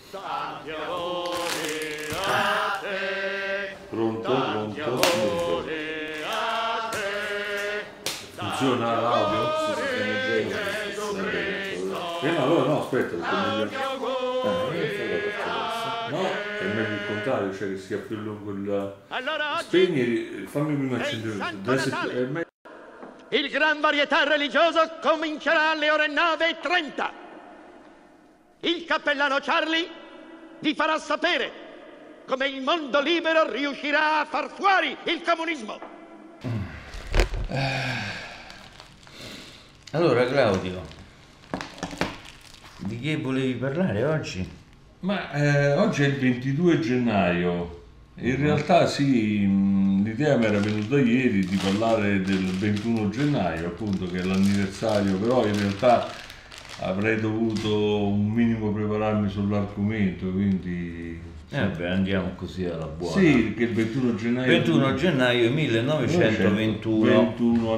Tanti auguri a te. Pronto? Tanti auguri a te. Funziona l'audio? Allora no, aspetta, Tanti auguri. no, è meglio il contrario, cioè che sia più lungo il... Allora oggi Spegni, fammi prima è il accendere. Santo Adesso Natale. è meglio. il gran varietà religioso comincerà alle ore 9:30. Il cappellano Charlie vi farà sapere come il mondo libero riuscirà a far fuori il comunismo. Allora Claudio, di che volevi parlare oggi? Ma oggi è il 22 gennaio. In realtà sì, l'idea mi era venuta ieri di parlare del 21 gennaio, appunto, che è l'anniversario, però in realtà avrei dovuto un minimo prepararmi sull'argomento, quindi... Vabbè, andiamo così alla buona. Sì, che il 21 gennaio... 21 gennaio 1921, 21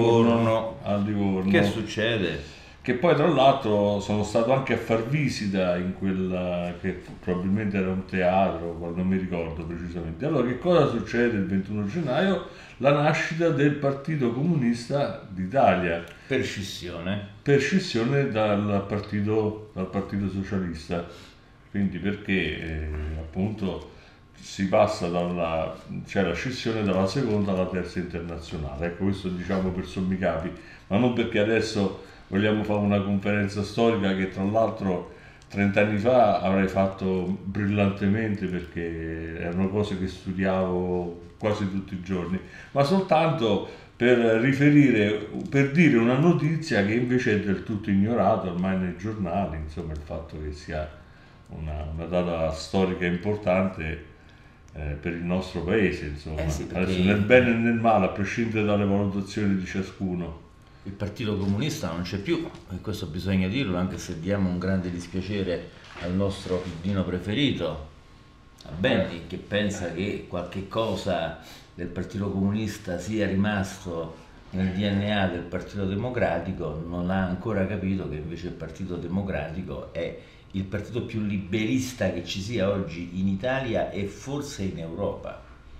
a Livorno. Che succede? Che poi tra l'altro sono stato anche a far visita in quella che probabilmente era un teatro, non mi ricordo precisamente. Allora, che cosa succede il 21 gennaio? La nascita del Partito Comunista d'Italia. Per scissione. Per scissione dal partito Socialista. Quindi perché appunto si passa c'è la scissione dalla seconda alla terza internazionale. Ecco, questo diciamo per sommi capi, ma non perché adesso vogliamo fare una conferenza storica che tra l'altro 30 anni fa avrei fatto brillantemente, perché erano cose che studiavo quasi tutti i giorni, ma soltanto per riferire, per dire una notizia che invece è del tutto ignorata ormai nei giornali, insomma, il fatto che sia una data storica importante per il nostro paese, insomma. Sì, Adesso nel bene e nel male, a prescindere dalle valutazioni di ciascuno. Il Partito Comunista non c'è più, e questo bisogna dirlo, anche se diamo un grande dispiacere al nostro piddino preferito, a Benny, che pensa che qualche cosa del Partito Comunista sia rimasto nel DNA del Partito Democratico. Non ha ancora capito che invece il Partito Democratico è il partito più liberista che ci sia oggi in Italia e forse in Europa.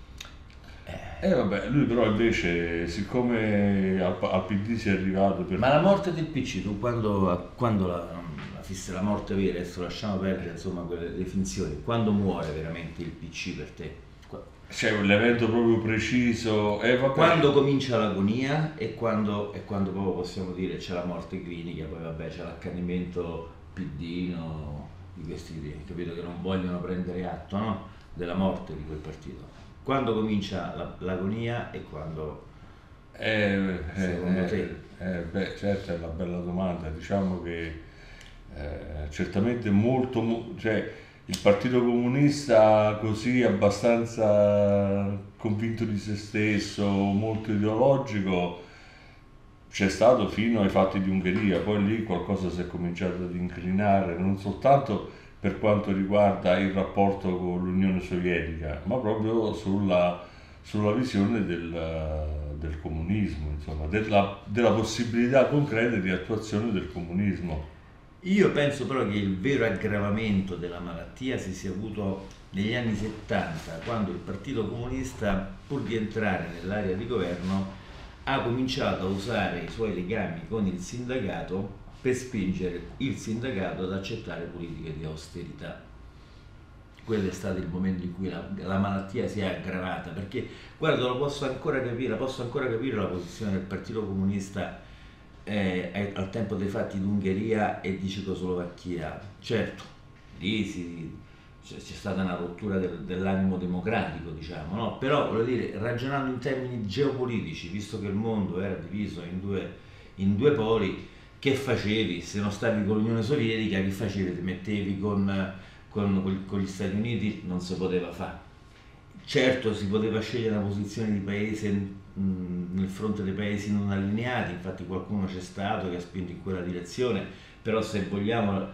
Vabbè, lui però invece, siccome al PD si è arrivato per... Ma la morte del PC, tu quando la morte vera, adesso lasciamo perdere insomma le finzioni, quando muore veramente il PC per te? C'è l'evento proprio preciso, vabbè. Quando comincia l'agonia e quando proprio possiamo dire c'è la morte clinica, poi vabbè c'è l'accanimento piddino di questi, capito, che non vogliono prendere atto, no? Della morte di quel partito. Quando comincia l'agonia e quando, secondo te? Beh, certo, è una bella domanda. Diciamo che certamente cioè, il Partito Comunista così abbastanza convinto di se stesso, molto ideologico, c'è stato fino ai fatti di Ungheria. Poi lì qualcosa si è cominciato ad inclinare, non soltanto per quanto riguarda il rapporto con l'Unione Sovietica, ma proprio sulla visione del comunismo, insomma, della possibilità concreta di attuazione del comunismo. Io penso però che il vero aggravamento della malattia si sia avuto negli anni 70, quando il Partito Comunista, pur di entrare nell'area di governo, ha cominciato a usare i suoi legami con il sindacato per spingere il sindacato ad accettare politiche di austerità. Quello è stato il momento in cui la malattia si è aggravata, perché guarda, posso ancora capire la posizione del Partito Comunista al tempo dei fatti d'Ungheria e di Cecoslovacchia. Certo, lì c'è stata una rottura dell'animo democratico, diciamo, no? Però voglio dire, ragionando in termini geopolitici, visto che il mondo era diviso in due poli, che facevi? Se non stavi con l'Unione Sovietica, che facevi? Ti mettevi con gli Stati Uniti? Non si poteva fare. Certo, si poteva scegliere una posizione di paese nel fronte dei paesi non allineati, infatti qualcuno c'è stato che ha spinto in quella direzione, però se vogliamo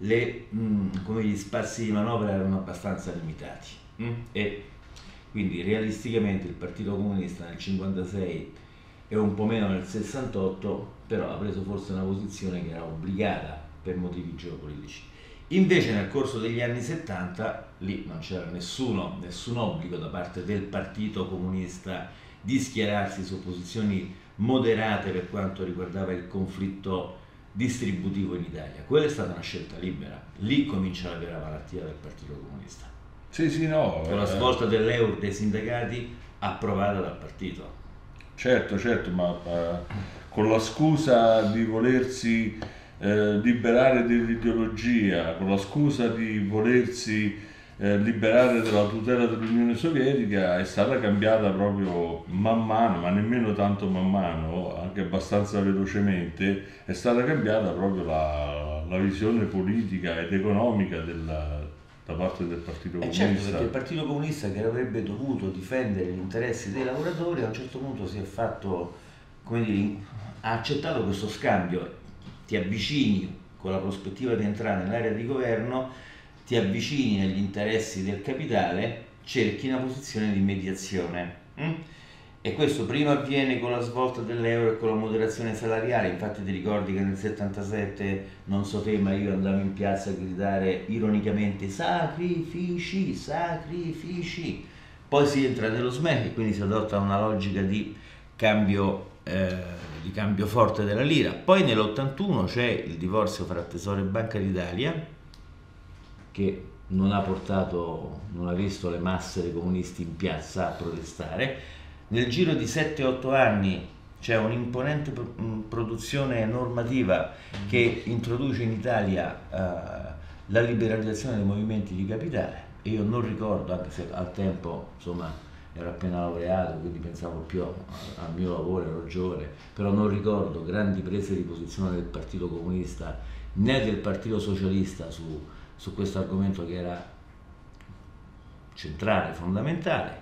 gli spazi di manovra erano abbastanza limitati. E quindi realisticamente il Partito Comunista nel 1956 e un po' meno nel 68, però ha preso forse una posizione che era obbligata per motivi geopolitici. Invece nel corso degli anni 70 lì non c'era nessun obbligo da parte del Partito Comunista di schierarsi su posizioni moderate per quanto riguardava il conflitto distributivo in Italia. Quella è stata una scelta libera. Lì comincia la vera malattia del Partito Comunista. Sì, sì, no. Con la svolta dell'euro dei sindacati approvata dal partito. Certo, ma con la scusa di volersi liberare dell'ideologia, con la scusa di volersi liberare dalla tutela dell'Unione Sovietica, è stata cambiata proprio man mano, ma nemmeno tanto man mano, anche abbastanza velocemente, è stata cambiata proprio la visione politica ed economica da parte del Partito Comunista. Certo, perché il Partito Comunista, che avrebbe dovuto difendere gli interessi dei lavoratori, a un certo punto si è fatto, come dire, ha accettato questo scambio. Ti avvicini con la prospettiva di entrare nell'area di governo, ti avvicini agli interessi del capitale, cerchi una posizione di mediazione. E questo prima avviene con la svolta dell'euro e con la moderazione salariale. Infatti ti ricordi che nel 77, non so te, ma io andavo in piazza a gridare ironicamente sacrifici, sacrifici. Poi si entra nello SME e quindi si adotta una logica di cambio forte della lira. Poi nell'81 c'è il divorzio fra Tesoro e Banca d'Italia, che non ha visto le masse dei comunisti in piazza a protestare. Nel giro di 7-8 anni c'è un'imponente produzione normativa che introduce in Italia la liberalizzazione dei movimenti di capitale. E io non ricordo, anche se al tempo insomma ero appena laureato, quindi pensavo più al mio lavoro, ero giovane, però non ricordo grandi prese di posizione del Partito Comunista né del Partito Socialista su questo argomento che era centrale, fondamentale.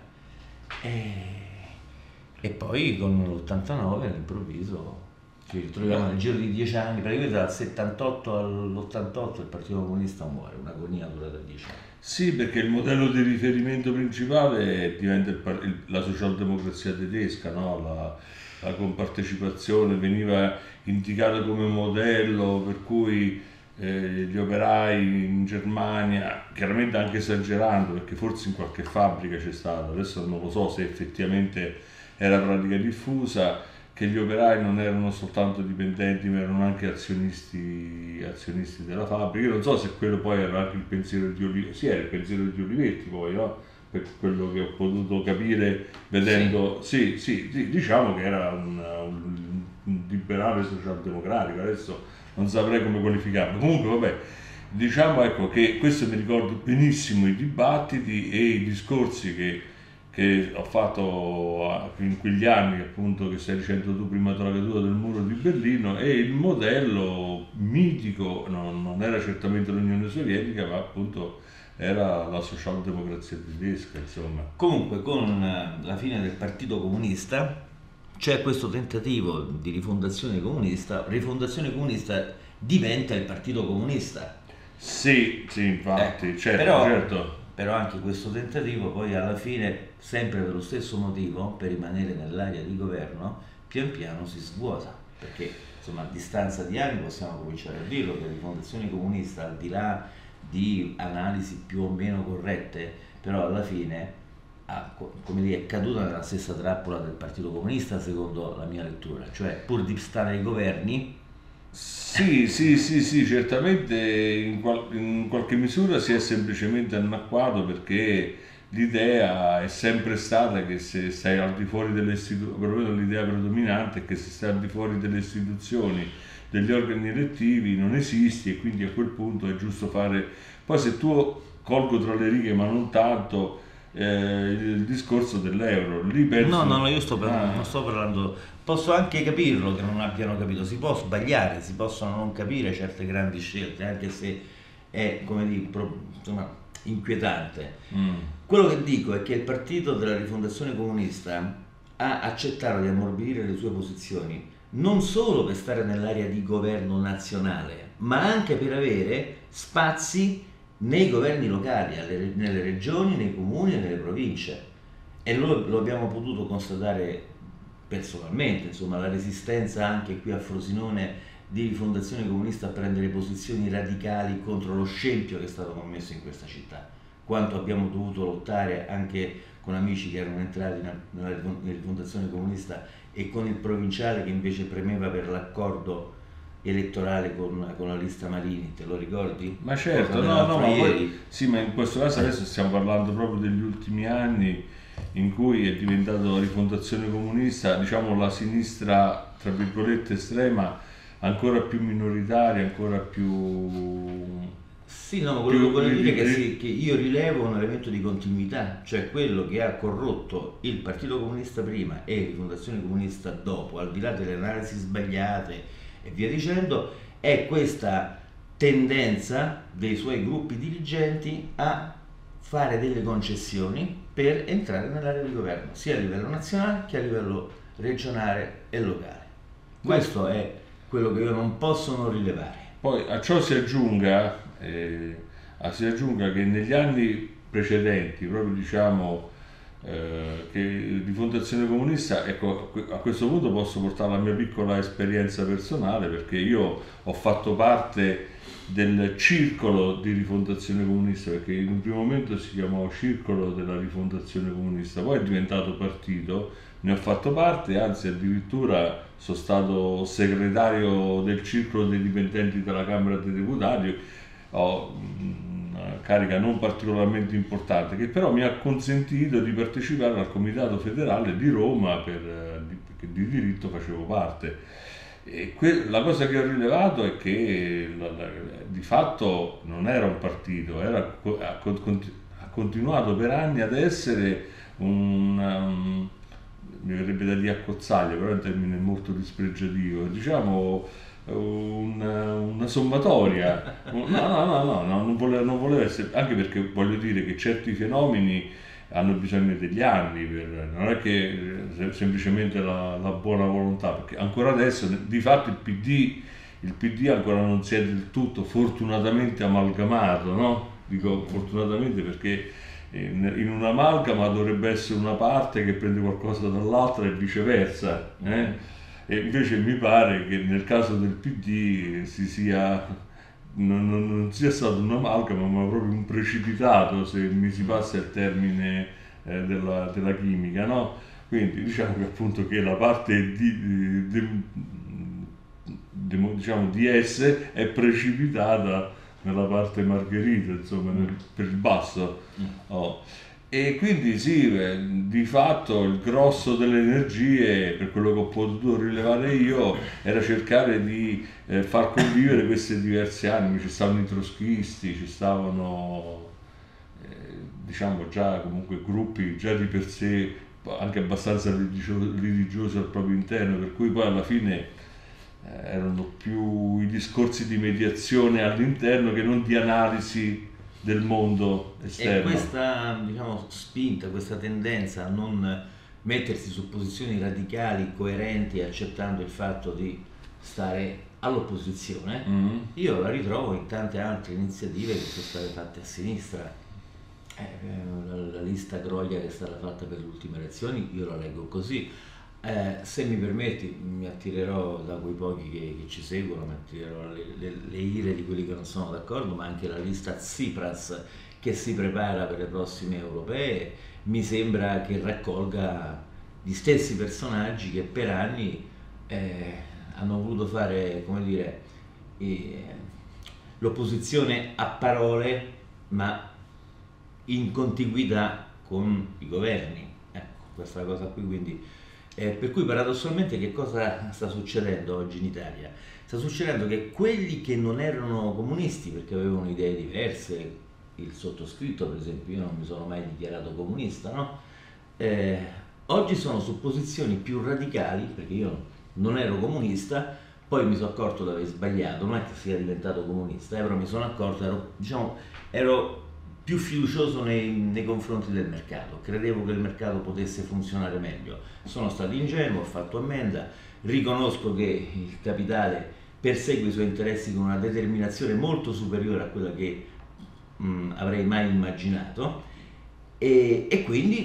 E poi con l'89 all'improvviso ci ritroviamo nel giro di 10 anni, praticamente dal 78 all'88 il Partito Comunista muore, un'agonia durata 10 anni. Sì, perché il modello di riferimento principale diventa la socialdemocrazia tedesca, no? La compartecipazione veniva indicata come modello, per cui gli operai in Germania, chiaramente anche esagerando, perché forse in qualche fabbrica c'è stato, adesso non lo so se effettivamente era pratica diffusa, che gli operai non erano soltanto dipendenti ma erano anche azionisti della fabbrica. Io non so se quello poi era anche il pensiero di Olivetti, sì, era il pensiero di Olivetti poi, no? Per quello che ho potuto capire vedendo, sì, diciamo che era un liberale socialdemocratico, adesso non saprei come qualificarlo. Comunque vabbè, diciamo ecco che questo mi ricordo benissimo i dibattiti e i discorsi che ho fatto in quegli anni, appunto, che stai dicendo tu prima della caduta del muro di Berlino, e il modello mitico non era certamente l'Unione Sovietica, ma appunto era la socialdemocrazia tedesca, insomma. Comunque con la fine del Partito Comunista c'è questo tentativo di rifondazione comunista diventa il Partito Comunista. Sì, infatti, certo. Però anche questo tentativo poi alla fine, sempre per lo stesso motivo, per rimanere nell'area di governo, pian piano si svuota, perché insomma a distanza di anni possiamo cominciare a dirlo che la rifondazione comunista, al di là di analisi più o meno corrette, però alla fine è caduta nella stessa trappola del Partito Comunista, secondo la mia lettura, cioè pur di stare ai governi. Sì, certamente in qualche misura si è semplicemente annacquato, perché l'idea è sempre stata che se stai al di fuori delle istituzioni, perlomeno l'idea predominante è che se stai al di fuori delle istituzioni, degli organi elettivi, non esisti, e quindi a quel punto è giusto fare. Poi se tu colgo tra le righe, ma non tanto, il discorso dell'euro, lì penso... No, io non sto parlando, posso anche capirlo che non abbiano capito, si può sbagliare, si possono non capire certe grandi scelte, anche se è, come dire, insomma, inquietante. Quello che dico è che il partito della rifondazione comunista ha accettato di ammorbidire le sue posizioni non solo per stare nell'area di governo nazionale, ma anche per avere spazi nei governi locali, nelle regioni, nei comuni e nelle province. E lo abbiamo potuto constatare personalmente, insomma, la resistenza anche qui a Frosinone di Rifondazione Comunista a prendere posizioni radicali contro lo scempio che è stato commesso in questa città, quanto abbiamo dovuto lottare anche con amici che erano entrati nella Rifondazione Comunista e con il provinciale che invece premeva per l'accordo elettorale con la lista Marini, te lo ricordi? Ma certo, no, ma poi, sì, ma in questo caso adesso stiamo parlando proprio degli ultimi anni in cui è diventato la Rifondazione Comunista, diciamo, la sinistra, tra virgolette, estrema, ancora più minoritaria, ancora più... Sì, no, quello che voglio dire è che io rilevo un elemento di continuità, cioè quello che ha corrotto il Partito Comunista prima e Rifondazione Comunista dopo, al di là delle analisi sbagliate e via dicendo, è questa tendenza dei suoi gruppi dirigenti a fare delle concessioni per entrare nell'area di governo, sia a livello nazionale che a livello regionale e locale. Questo è quello che io non posso non rilevare. Poi a ciò si aggiunga che negli anni precedenti, proprio diciamo, che Rifondazione Comunista, ecco, a questo punto posso portare la mia piccola esperienza personale, perché io ho fatto parte del circolo di Rifondazione Comunista, perché in un primo momento si chiamava Circolo della Rifondazione Comunista, poi è diventato partito, ne ho fatto parte, anzi addirittura sono stato segretario del circolo dei dipendenti della Camera dei Deputati. Ho una carica non particolarmente importante, che però mi ha consentito di partecipare al Comitato Federale di Roma, perché di diritto facevo parte. E la cosa che ho rilevato è che di fatto non era un partito, ha continuato per anni ad essere mi verrebbe da dire accozzaglia, però è un termine molto dispregiativo, diciamo una sommatoria. No, non voleva essere, anche perché voglio dire che certi fenomeni hanno bisogno degli anni, non è che semplicemente la buona volontà, perché ancora adesso di fatto il PD ancora non si è del tutto fortunatamente amalgamato, no? Dico fortunatamente perché in un'amalgama dovrebbe essere una parte che prende qualcosa dall'altra e viceversa, e invece mi pare che nel caso del PD non sia stato un amalgama, ma proprio un precipitato, se mi si passa il termine della chimica, no? Quindi diciamo che appunto che la parte diciamo di S è precipitata nella parte margherita, insomma, per il basso. Oh. E quindi sì, di fatto il grosso delle energie, per quello che ho potuto rilevare io, era cercare di far convivere queste diverse anime. Ci stavano i trotskisti, ci stavano diciamo già comunque gruppi già di per sé anche abbastanza religiosi al proprio interno, per cui poi alla fine erano più i discorsi di mediazione all'interno che non di analisi del mondo esterno. E questa, diciamo, spinta, questa tendenza a non mettersi su posizioni radicali, coerenti, accettando il fatto di stare all'opposizione, io la ritrovo in tante altre iniziative che sono state fatte a sinistra. La lista Groglia che è stata fatta per le ultime elezioni, io la leggo così. Se mi permetti, mi attirerò da quei pochi che ci seguono, mi attirerò le ire di quelli che non sono d'accordo, ma anche la lista Tsipras che si prepara per le prossime europee mi sembra che raccolga gli stessi personaggi che per anni hanno voluto fare, come dire, l'opposizione a parole, ma in contiguità con i governi. Ecco, questa cosa qui, quindi per cui paradossalmente che cosa sta succedendo oggi in Italia? Sta succedendo che quelli che non erano comunisti perché avevano idee diverse, il sottoscritto per esempio, io non mi sono mai dichiarato comunista, no? Oggi sono su posizioni più radicali, perché io non ero comunista, poi mi sono accorto di aver sbagliato, non è che sia diventato comunista, però mi sono accorto, ero più fiducioso nei confronti del mercato, credevo che il mercato potesse funzionare meglio, sono stato ingenuo, ho fatto ammenda, riconosco che il capitale persegue i suoi interessi con una determinazione molto superiore a quella che avrei mai immaginato, e quindi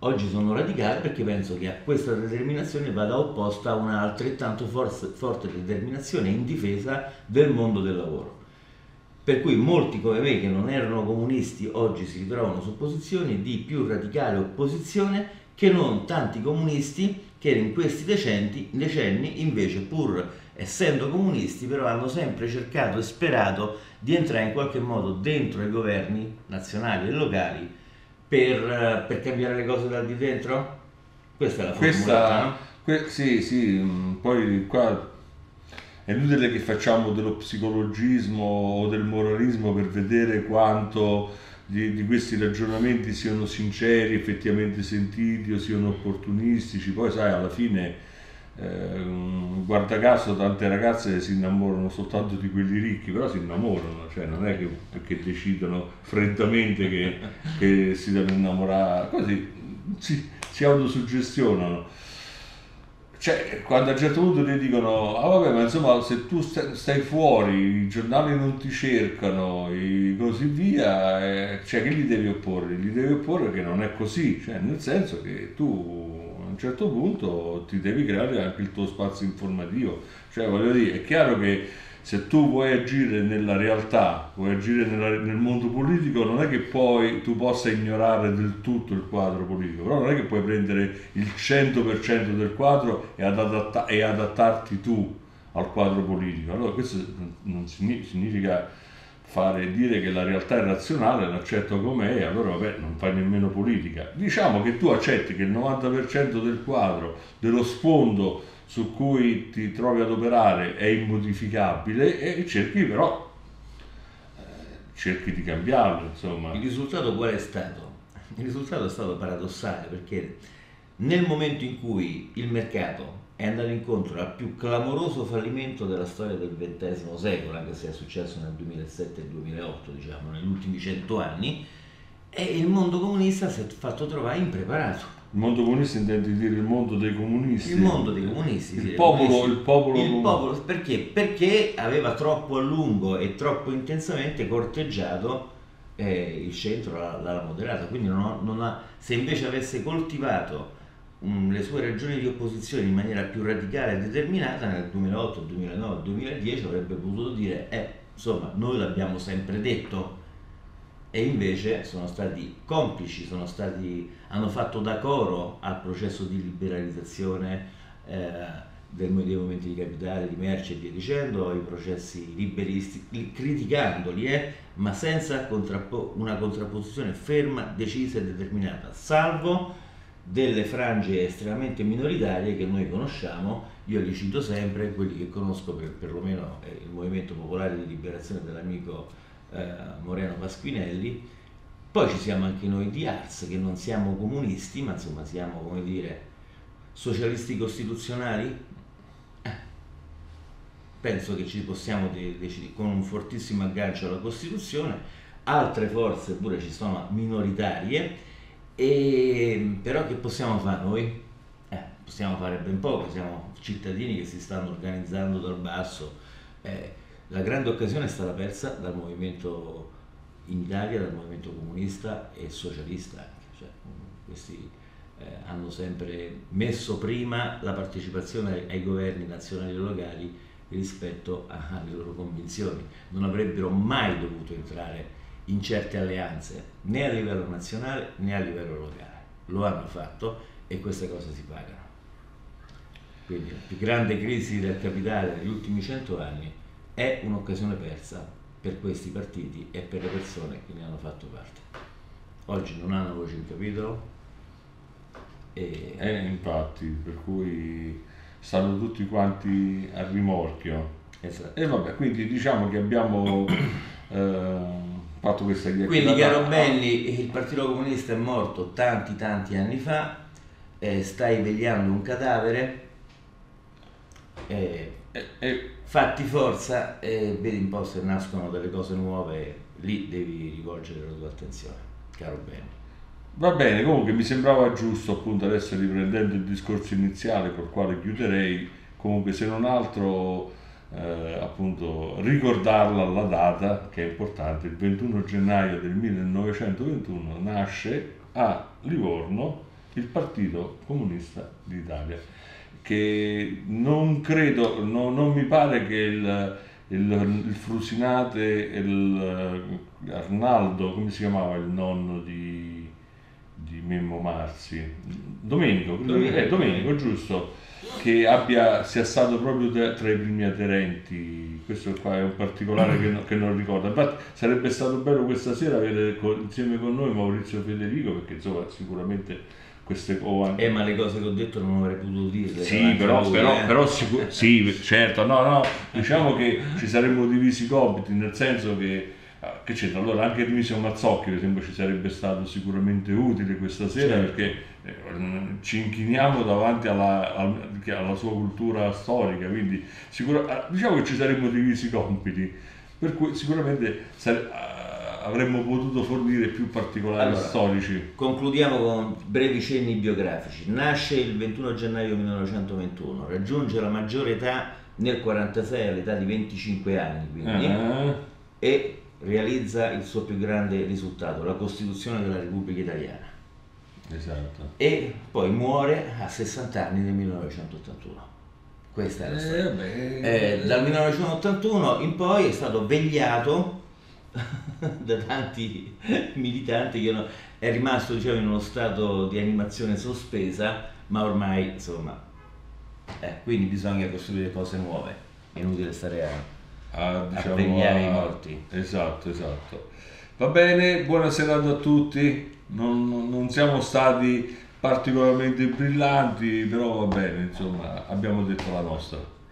Oggi sono radicale perché penso che a questa determinazione vada opposta una altrettanto forte determinazione in difesa del mondo del lavoro. Per cui molti come me che non erano comunisti oggi si ritrovano su posizioni di più radicale opposizione che non tanti comunisti che in questi decenni invece, pur essendo comunisti, però hanno sempre cercato e sperato di entrare in qualche modo dentro i governi nazionali e locali per cambiare le cose dal di dentro? Questa è la formula, no? Sì, poi qua è inutile che facciamo dello psicologismo o del moralismo per vedere quanto di questi ragionamenti siano sinceri, effettivamente sentiti o siano opportunistici. Poi sai, alla fine guarda caso tante ragazze si innamorano soltanto di quelli ricchi, però si innamorano, cioè non è che perché decidono freddamente che si devono innamorare, così si autosuggestionano. Cioè, quando a un certo punto ti dicono, ah vabbè, ma insomma, se tu stai fuori, i giornali non ti cercano e così via, cioè che gli devi opporre? Gli devi opporre che non è così, cioè nel senso che tu a un certo punto ti devi creare anche il tuo spazio informativo. Cioè, voglio dire, è chiaro che se tu vuoi agire nella realtà, vuoi agire nel mondo politico, non è che poi tu possa ignorare del tutto il quadro politico, però non è che puoi prendere il 100% del quadro e adattarti tu al quadro politico. Allora questo non significa dire che la realtà è razionale, l'accetto com'è e allora vabbè, non fai nemmeno politica. Diciamo che tu accetti che il 90% del quadro, dello sfondo su cui ti trovi ad operare è immodificabile e cerchi di cambiarlo, insomma. Il risultato qual è stato? Il risultato è stato paradossale perché nel momento in cui il mercato è andato incontro al più clamoroso fallimento della storia del XX secolo, anche se è successo nel 2007 e 2008, diciamo, negli ultimi 100 anni, e il mondo comunista si è fatto trovare impreparato. Il mondo comunista intendi dire il mondo dei comunisti? Il mondo dei comunisti, il popolo. Perché? Perché aveva troppo a lungo e troppo intensamente corteggiato il centro, la moderata, quindi se invece avesse coltivato le sue ragioni di opposizione in maniera più radicale e determinata nel 2008, 2009, 2010 avrebbe potuto dire insomma noi l'abbiamo sempre detto, e invece sono stati complici, hanno fatto da coro al processo di liberalizzazione dei movimenti di capitale, di merci e via dicendo, ai processi liberisti, criticandoli, ma senza una contrapposizione ferma, decisa e determinata, salvo delle frange estremamente minoritarie che noi conosciamo. Io li cito sempre, quelli che conosco perlomeno il Movimento Popolare di Liberazione dell'amico Moreno Pasquinelli. Poi ci siamo anche noi di Ars, che non siamo comunisti, ma insomma siamo, come dire, socialisti costituzionali. Penso che ci possiamo decidere con un fortissimo aggancio alla Costituzione. Altre forze pure ci sono minoritarie, però che possiamo fare noi? Possiamo fare ben poco, siamo cittadini che si stanno organizzando dal basso. La grande occasione è stata persa dal movimento in Italia, dal movimento comunista e socialista anche. Cioè, questi hanno sempre messo prima la partecipazione ai governi nazionali e locali rispetto alle loro convinzioni. Non avrebbero mai dovuto entrare in certe alleanze né a livello nazionale né a livello locale. Lo hanno fatto e queste cose si pagano. Quindi la più grande crisi del capitale degli ultimi 100 anni è un'occasione persa per questi partiti e per le persone che ne hanno fatto parte. Oggi non hanno voce in capitolo infatti, per cui stanno tutti quanti a rimorchio. Esatto. E vabbè, quindi diciamo che abbiamo fatto questa chiacchierata. Quindi, caro Benni, il Partito Comunista è morto tanti anni fa, stai vegliando un cadavere, fatti forza e vedi un po' se nascono delle cose nuove, lì devi rivolgere la tua attenzione, caro Benni. Va bene, comunque mi sembrava giusto, appunto, adesso riprendendo il discorso iniziale col quale chiuderei, comunque se non altro appunto ricordarla la data che è importante. Il 21 gennaio del 1921 nasce a Livorno il Partito Comunista d'Italia, che non credo, non mi pare che il Frusinate, Arnaldo, come si chiamava il nonno di Mimmo Marzi? Domenico, giusto, che sia stato proprio tra i primi aderenti. Questo qua è un particolare che non ricordo. Infatti sarebbe stato bello questa sera avere insieme con noi Maurizio Federico, perché insomma sicuramente queste cose... ma le cose che ho detto non avrei potuto dirle. Sì, però sì, certo, no, diciamo che ci saremmo divisi i compiti, nel senso che c'entra? Allora anche Dimisio Mazzocchi per esempio ci sarebbe stato sicuramente utile questa sera, certo, perché ci inchiniamo davanti alla sua cultura storica, quindi diciamo che ci saremmo divisi i compiti, per cui sicuramente avremmo potuto fornire più particolari storici. Concludiamo con brevi cenni biografici. Nasce il 21 gennaio 1921, raggiunge la maggiore età nel 1946 all'età di 25 anni, quindi, e realizza il suo più grande risultato, la Costituzione della Repubblica Italiana. Esatto. E poi muore a 60 anni nel 1981. Questa è la storia. Dal 1981 in poi è stato vegliato da tanti militanti che è rimasto, diciamo, in uno stato di animazione sospesa, ma ormai insomma quindi bisogna costruire cose nuove, è inutile stare a vegliare i morti. Esatto. Va bene, buona serata a tutti. Non siamo stati particolarmente brillanti, però va bene, insomma, abbiamo detto la nostra.